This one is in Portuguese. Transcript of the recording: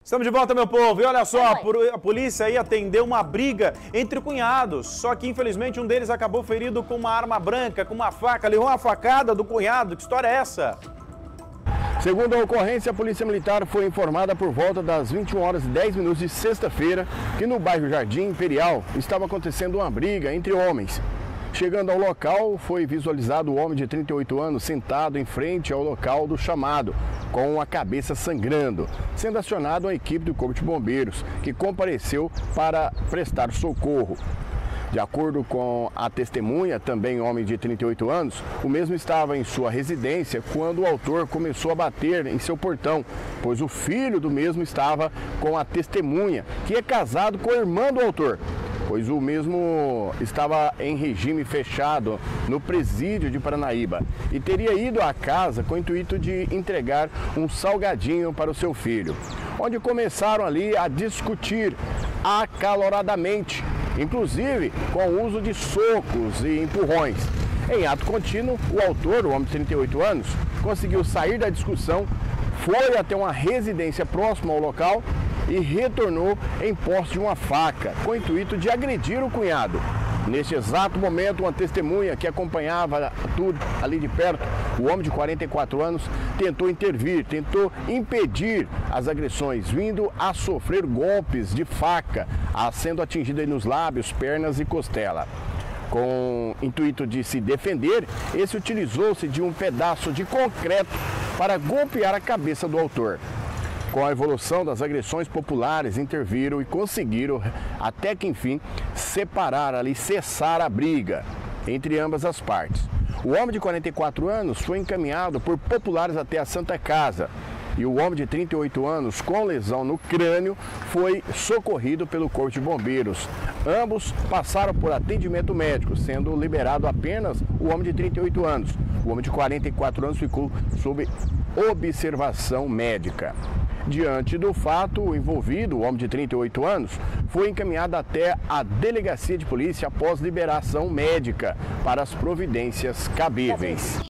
Estamos de volta, meu povo, e olha só, a polícia aí atendeu uma briga entre cunhados, só que infelizmente um deles acabou ferido com uma arma branca, com uma faca, levou uma facada do cunhado. Que história é essa? Segundo a ocorrência, a Polícia Militar foi informada por volta das 21h10 de sexta-feira que no bairro Jardim Imperial estava acontecendo uma briga entre homens. Chegando ao local, foi visualizado o homem de 38 anos sentado em frente ao local do chamado, com a cabeça sangrando, sendo acionado a equipe do Corpo de Bombeiros, que compareceu para prestar socorro. De acordo com a testemunha, também homem de 38 anos, o mesmo estava em sua residência quando o autor começou a bater em seu portão, pois o filho do mesmo estava com a testemunha, que é casado com a irmã do autor, pois o mesmo estava em regime fechado no presídio de Paranaíba e teria ido à casa com o intuito de entregar um salgadinho para o seu filho, onde começaram ali a discutir acaloradamente, inclusive com o uso de socos e empurrões. Em ato contínuo, o autor, o homem de 38 anos, conseguiu sair da discussão, foi até uma residência próxima ao local e retornou em posse de uma faca, com o intuito de agredir o cunhado. Neste exato momento, uma testemunha que acompanhava tudo ali de perto, o homem de 44 anos, tentou intervir, tentou impedir as agressões, vindo a sofrer golpes de faca, sendo atingido aí nos lábios, pernas e costela. Com o intuito de se defender, esse utilizou-se de um pedaço de concreto para golpear a cabeça do autor. Com a evolução das agressões populares, interviram e conseguiram, até que enfim, separar ali, cessar a briga entre ambas as partes. O homem de 44 anos foi encaminhado por populares até a Santa Casa e o homem de 38 anos, com lesão no crânio, foi socorrido pelo Corpo de Bombeiros. Ambos passaram por atendimento médico, sendo liberado apenas o homem de 38 anos. O homem de 44 anos ficou sob observação médica. Diante do fato, o envolvido, o homem de 38 anos, foi encaminhado até a delegacia de polícia após liberação médica para as providências cabíveis.